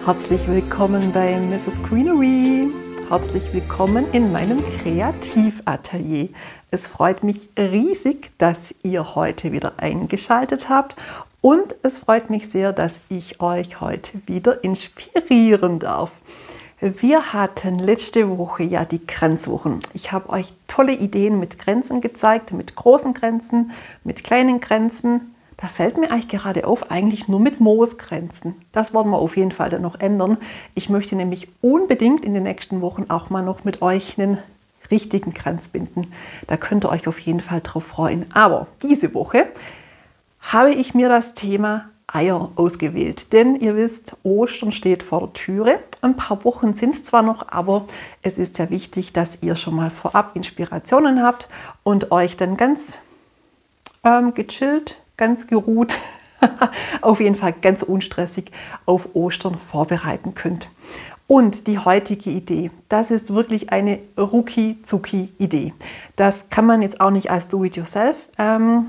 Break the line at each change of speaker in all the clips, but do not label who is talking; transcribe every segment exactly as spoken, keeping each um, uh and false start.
Herzlich willkommen bei Misses Greenery. Herzlich willkommen in meinem Kreativatelier. Es freut mich riesig, dass ihr heute wieder eingeschaltet habt und es freut mich sehr, dass ich euch heute wieder inspirieren darf. Wir hatten letzte Woche ja die Grenzwochen. Ich habe euch tolle Ideen mit Grenzen gezeigt, mit großen Grenzen, mit kleinen Grenzen. Da fällt mir eigentlich gerade auf, eigentlich nur mit Moosgrenzen. Das wollen wir auf jeden Fall dann noch ändern. Ich möchte nämlich unbedingt in den nächsten Wochen auch mal noch mit euch einen richtigen Kranz binden. Da könnt ihr euch auf jeden Fall drauf freuen. Aber diese Woche habe ich mir das Thema Eier ausgewählt. Denn ihr wisst, Ostern steht vor der Türe. Ein paar Wochen sind es zwar noch, aber es ist ja wichtig, dass ihr schon mal vorab Inspirationen habt und euch dann ganz ähm, gechillt, ganz geruht, auf jeden Fall ganz unstressig auf Ostern vorbereiten könnt. Und die heutige Idee, das ist wirklich eine rucki-zucki-Idee. Das kann man jetzt auch nicht als Do-it-yourself ähm,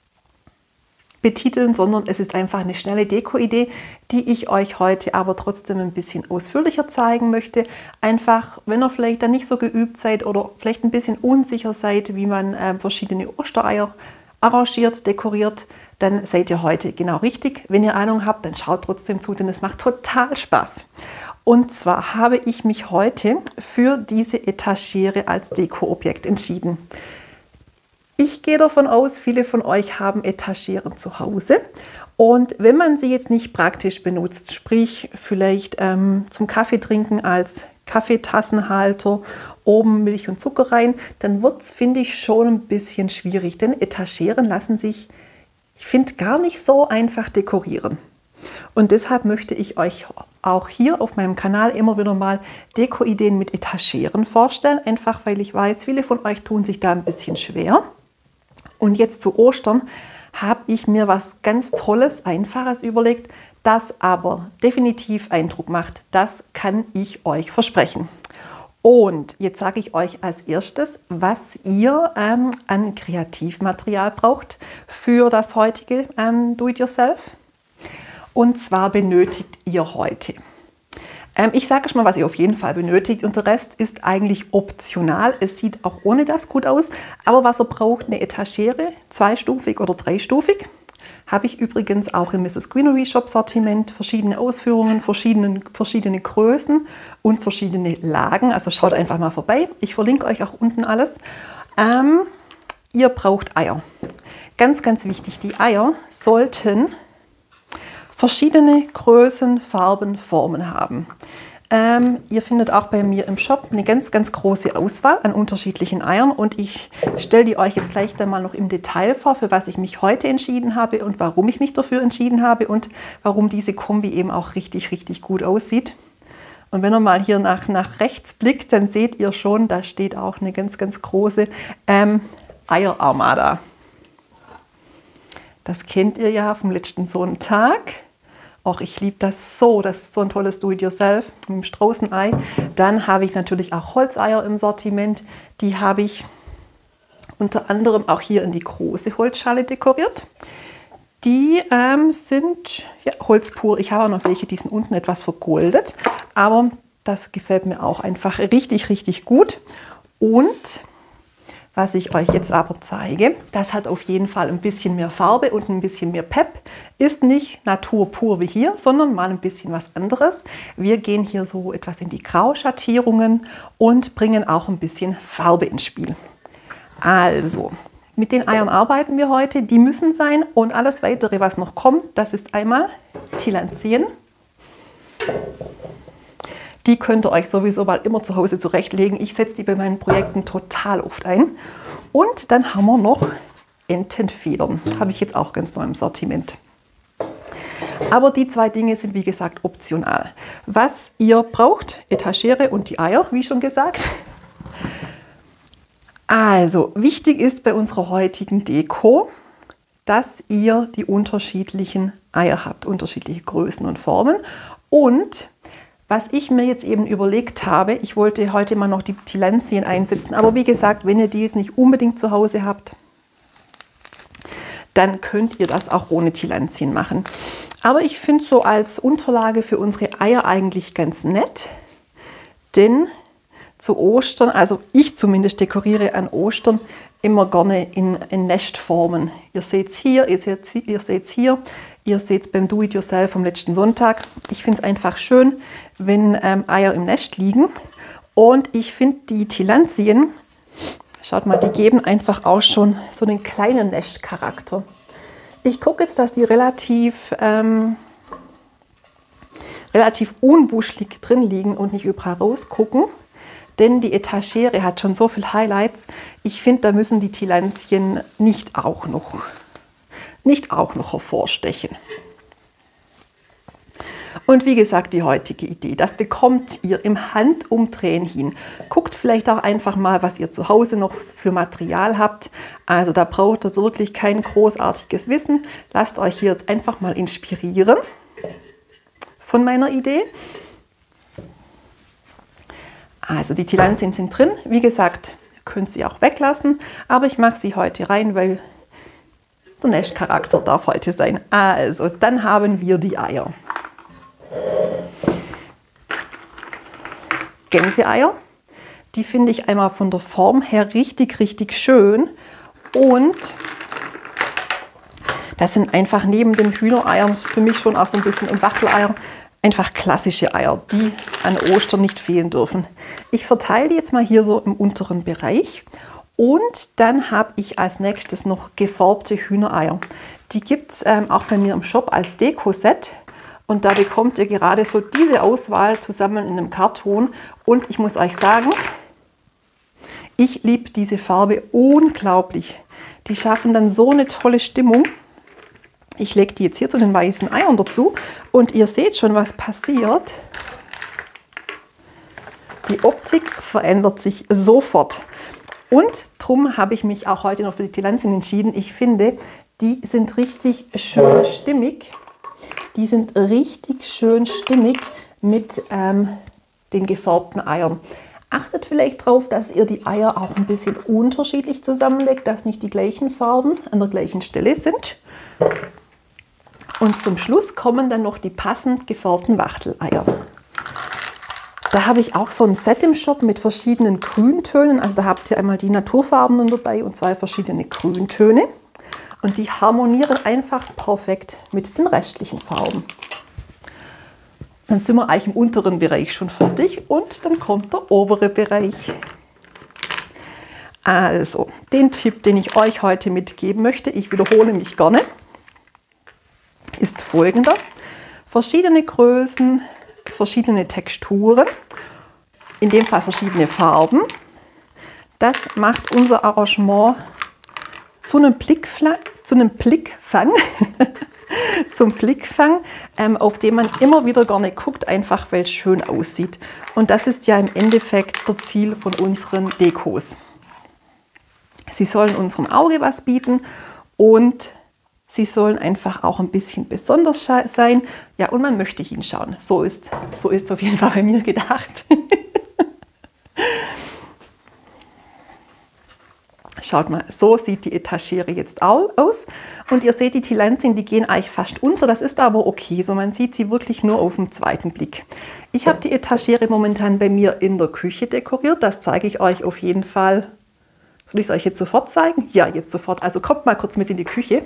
betiteln, sondern es ist einfach eine schnelle Deko-Idee, die ich euch heute aber trotzdem ein bisschen ausführlicher zeigen möchte. Einfach, wenn ihr vielleicht dann nicht so geübt seid oder vielleicht ein bisschen unsicher seid, wie man ähm, verschiedene Ostereier arrangiert, dekoriert, dann seid ihr heute genau richtig. Wenn ihr Ahnung habt, dann schaut trotzdem zu, denn es macht total Spaß. Und zwar habe ich mich heute für diese Etagere als Dekoobjekt entschieden. Ich gehe davon aus, viele von euch haben Etageren zu Hause. Und wenn man sie jetzt nicht praktisch benutzt, sprich vielleicht ähm, zum Kaffee trinken als Kaffeetassenhalter, oben Milch und Zucker rein, dann wird es, finde ich, schon ein bisschen schwierig. Denn Etageren lassen sich, ich finde, gar nicht so einfach dekorieren. Und deshalb möchte ich euch auch hier auf meinem Kanal immer wieder mal Deko-Ideen mit Etageren vorstellen. Einfach, weil ich weiß, viele von euch tun sich da ein bisschen schwer. Und jetzt zu Ostern habe ich mir was ganz Tolles, Einfaches überlegt, das aber definitiv Eindruck macht. Das kann ich euch versprechen. Und jetzt sage ich euch als erstes, was ihr ähm, an Kreativmaterial braucht für das heutige ähm, Do-it-yourself. Und zwar benötigt ihr heute. Ähm, ich sage schon mal, was ihr auf jeden Fall benötigt und der Rest ist eigentlich optional. Es sieht auch ohne das gut aus. Aber was ihr braucht, eine Etagere, zweistufig oder dreistufig. Habe ich übrigens auch im Misses Greenery Shop Sortiment, verschiedene Ausführungen, verschiedene, verschiedene Größen und verschiedene Lagen. Also schaut einfach mal vorbei. Ich verlinke euch auch unten alles. Ähm, ihr braucht Eier. Ganz, ganz wichtig, die Eier sollten verschiedene Größen, Farben, Formen haben. Ähm, ihr findet auch bei mir im Shop eine ganz, ganz große Auswahl an unterschiedlichen Eiern und ich stelle die euch jetzt gleich dann mal noch im Detail vor, für was ich mich heute entschieden habe und warum ich mich dafür entschieden habe und warum diese Kombi eben auch richtig, richtig gut aussieht. Und wenn ihr mal hier nach, nach rechts blickt, dann seht ihr schon, da steht auch eine ganz, ganz große ähm, Eierarmada. Das kennt ihr ja vom letzten Sonntag. Och, ich liebe das so, das ist so ein tolles Do-it-yourself mit dem Straußenei. Dann habe ich natürlich auch Holzeier im Sortiment. Die habe ich unter anderem auch hier in die große Holzschale dekoriert. Die ähm, sind ja, Holz pur. Ich habe auch noch welche, die sind unten etwas vergoldet. Aber das gefällt mir auch einfach richtig, richtig gut. Und was ich euch jetzt aber zeige, das hat auf jeden Fall ein bisschen mehr Farbe und ein bisschen mehr Pep. Ist nicht Natur pur wie hier, sondern mal ein bisschen was anderes. Wir gehen hier so etwas in die Grauschattierungen und bringen auch ein bisschen Farbe ins Spiel. Also, mit den Eiern arbeiten wir heute. Die müssen sein und alles weitere, was noch kommt, das ist einmal Tillandien. Die könnt ihr euch sowieso mal immer zu Hause zurechtlegen. Ich setze die bei meinen Projekten total oft ein. Und dann haben wir noch Entenfedern. Habe ich jetzt auch ganz neu im Sortiment. Aber die zwei Dinge sind wie gesagt optional. Was ihr braucht, Etagere und die Eier, wie schon gesagt. Also, wichtig ist bei unserer heutigen Deko, dass ihr die unterschiedlichen Eier habt, unterschiedliche Größen und Formen. Und was ich mir jetzt eben überlegt habe, ich wollte heute mal noch die Tillandien einsetzen, aber wie gesagt, wenn ihr die jetzt nicht unbedingt zu Hause habt, dann könnt ihr das auch ohne Tillandien machen. Aber ich finde so als Unterlage für unsere Eier eigentlich ganz nett, denn zu Ostern, also ich zumindest dekoriere an Ostern immer gerne in, in Nestformen. Ihr seht es hier, ihr seht ihr seht's hier, ihr seht es beim Do-it-yourself vom letzten Sonntag. Ich finde es einfach schön, wenn ähm, Eier im Nest liegen. Und ich finde die Tillandien, schaut mal, die geben einfach auch schon so einen kleinen Nestcharakter. Ich gucke jetzt, dass die relativ, ähm, relativ unwuschelig drin liegen und nicht überall rausgucken. Denn die Etagere hat schon so viele Highlights. Ich finde, da müssen die Tillandien nicht auch noch, nicht auch noch hervorstechen. Und wie gesagt, die heutige Idee, das bekommt ihr im Handumdrehen hin. Guckt vielleicht auch einfach mal, was ihr zu Hause noch für Material habt. Also da braucht ihr wirklich kein großartiges Wissen. Lasst euch hier jetzt einfach mal inspirieren von meiner Idee. Also die Tillandien sind drin. Wie gesagt, ihr könnt sie auch weglassen, aber ich mache sie heute rein, weil der Nestcharakter darf heute sein. Also, dann haben wir die Eier. Gänseeier, die finde ich einmal von der Form her richtig, richtig schön. Und das sind einfach neben den Hühnereiern für mich schon auch so ein bisschen und Wachteleiern einfach klassische Eier, die an Ostern nicht fehlen dürfen. Ich verteile die jetzt mal hier so im unteren Bereich. Und dann habe ich als nächstes noch gefärbte Hühnereier. Die gibt es ähm, auch bei mir im Shop als Deko-Set. Und da bekommt ihr gerade so diese Auswahl zusammen in einem Karton. Und ich muss euch sagen, ich liebe diese Farbe unglaublich. Die schaffen dann so eine tolle Stimmung. Ich lege die jetzt hier zu den weißen Eiern dazu und ihr seht schon, was passiert. Die Optik verändert sich sofort. Und darum habe ich mich auch heute noch für die Tillandien entschieden. Ich finde, die sind richtig schön stimmig. Die sind richtig schön stimmig mit ähm, den gefärbten Eiern. Achtet vielleicht darauf, dass ihr die Eier auch ein bisschen unterschiedlich zusammenlegt, dass nicht die gleichen Farben an der gleichen Stelle sind. Und zum Schluss kommen dann noch die passend gefärbten Wachteleier. Da habe ich auch so ein Set im Shop mit verschiedenen Grüntönen. Also da habt ihr einmal die naturfarbenen dabei und zwei verschiedene Grüntöne. Und die harmonieren einfach perfekt mit den restlichen Farben. Dann sind wir eigentlich im unteren Bereich schon fertig und dann kommt der obere Bereich. Also, den Tipp, den ich euch heute mitgeben möchte, ich wiederhole mich gerne, ist folgender. Verschiedene Größen, verschiedene Texturen, in dem Fall verschiedene Farben. Das macht unser Arrangement zu einem Blickfang, zu einem Blickfang, zum Blickfang, ähm, auf den man immer wieder gerne guckt, einfach weil es schön aussieht. Und das ist ja im Endeffekt das Ziel von unseren Dekos. Sie sollen unserem Auge was bieten und sie sollen einfach auch ein bisschen besonders sein. Ja, und man möchte hinschauen. So ist so ist auf jeden Fall bei mir gedacht. Schaut mal, so sieht die Etagere jetzt aus. Und ihr seht, die Tillandien, die gehen eigentlich fast unter. Das ist aber okay, so man sieht sie wirklich nur auf den zweiten Blick. Ich habe die Etagere momentan bei mir in der Küche dekoriert. Das zeige ich euch auf jeden Fall. Soll ich es euch jetzt sofort zeigen? Ja, jetzt sofort. Also kommt mal kurz mit in die Küche.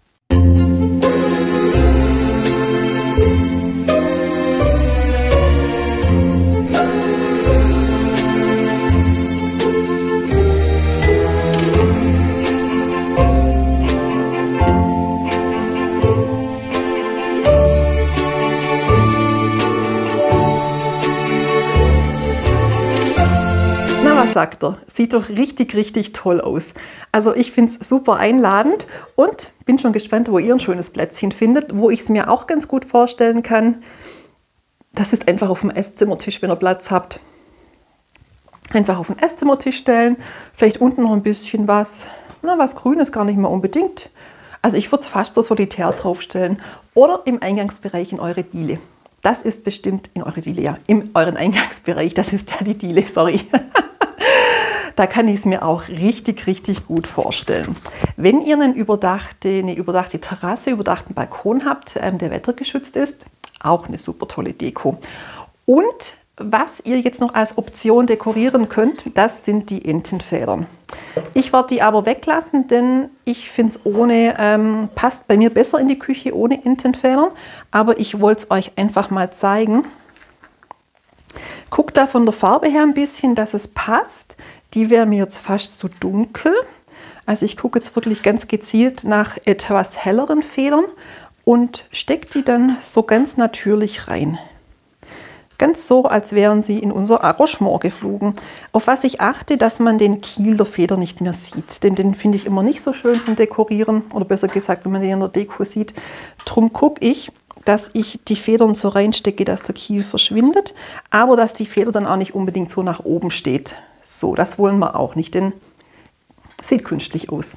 Sagt er. Sieht doch richtig, richtig toll aus. Also ich finde es super einladend und bin schon gespannt, wo ihr ein schönes Plätzchen findet, wo ich es mir auch ganz gut vorstellen kann. Das ist einfach auf dem Esszimmertisch, wenn ihr Platz habt. Einfach auf den Esszimmertisch stellen, vielleicht unten noch ein bisschen was, na, was Grünes gar nicht mehr unbedingt. Also ich würde es fast so solitär draufstellen oder im Eingangsbereich in eure Diele. Das ist bestimmt in eure Diele, ja, in euren Eingangsbereich, das ist ja die Diele, sorry. Da kann ich es mir auch richtig, richtig gut vorstellen. Wenn ihr eine überdachte, eine überdachte Terrasse, überdachten Balkon habt, ähm, der wettergeschützt ist, auch eine super tolle Deko. Und was ihr jetzt noch als Option dekorieren könnt, das sind die Entenfedern. Ich werde die aber weglassen, denn ich finde es ohne, ähm, passt bei mir besser in die Küche ohne Entenfedern. Aber ich wollte es euch einfach mal zeigen. Guckt da von der Farbe her ein bisschen, dass es passt. Die wäre mir jetzt fast zu dunkel. Also ich gucke jetzt wirklich ganz gezielt nach etwas helleren Federn und stecke die dann so ganz natürlich rein. Ganz so, als wären sie in unser Arrangement geflogen. Auf was ich achte, dass man den Kiel der Feder nicht mehr sieht. Denn den finde ich immer nicht so schön zum Dekorieren. Oder besser gesagt, wenn man den in der Deko sieht. Drum gucke ich, dass ich die Federn so reinstecke, dass der Kiel verschwindet. Aber dass die Feder dann auch nicht unbedingt so nach oben steht. So, das wollen wir auch nicht, denn sieht künstlich aus.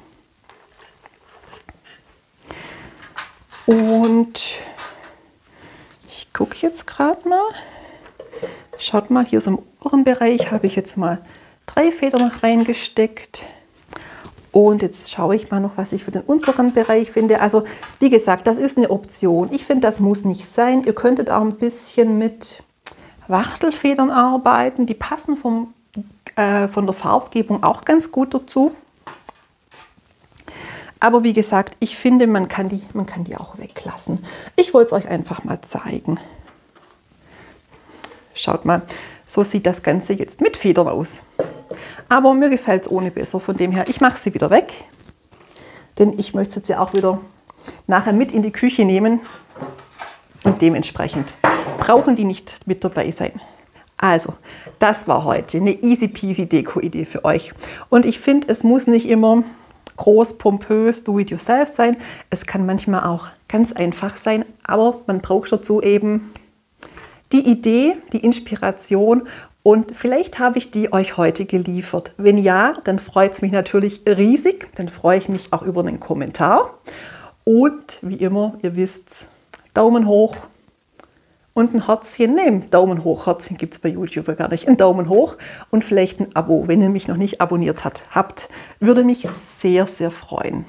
Und ich gucke jetzt gerade mal. Schaut mal, hier so im oberen Bereich habe ich jetzt mal drei Federn reingesteckt. Und jetzt schaue ich mal noch, was ich für den unteren Bereich finde. Also wie gesagt, das ist eine Option. Ich finde, das muss nicht sein. Ihr könntet auch ein bisschen mit Wachtelfedern arbeiten. Die passen vom, äh, von der Farbgebung auch ganz gut dazu. Aber wie gesagt, ich finde, man kann die, man kann die auch weglassen. Ich wollte es euch einfach mal zeigen. Schaut mal, so sieht das Ganze jetzt mit Federn aus. Aber mir gefällt es ohne besser, von dem her, ich mache sie wieder weg. Denn ich möchte sie jetzt ja auch wieder nachher mit in die Küche nehmen. Und dementsprechend brauchen die nicht mit dabei sein. Also, das war heute eine easy peasy Deko-Idee für euch. Und ich finde, es muss nicht immer groß, pompös, do-it-yourself sein. Es kann manchmal auch ganz einfach sein, aber man braucht dazu eben die Idee, die Inspiration und vielleicht habe ich die euch heute geliefert. Wenn ja, dann freut es mich natürlich riesig. Dann freue ich mich auch über einen Kommentar. Und wie immer, ihr wisst, Daumen hoch und ein Herzchen. Nein, Daumen hoch, Herzchen gibt es bei YouTube gar nicht. Ein Daumen hoch und vielleicht ein Abo, wenn ihr mich noch nicht abonniert hat, habt. Würde mich sehr, sehr freuen.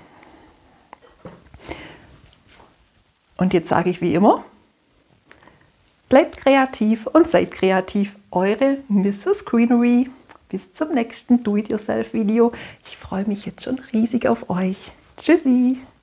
Und jetzt sage ich wie immer, bleibt kreativ und seid kreativ. Eure Misses Greenery. Bis zum nächsten Do-It-Yourself-Video. Ich freue mich jetzt schon riesig auf euch. Tschüssi!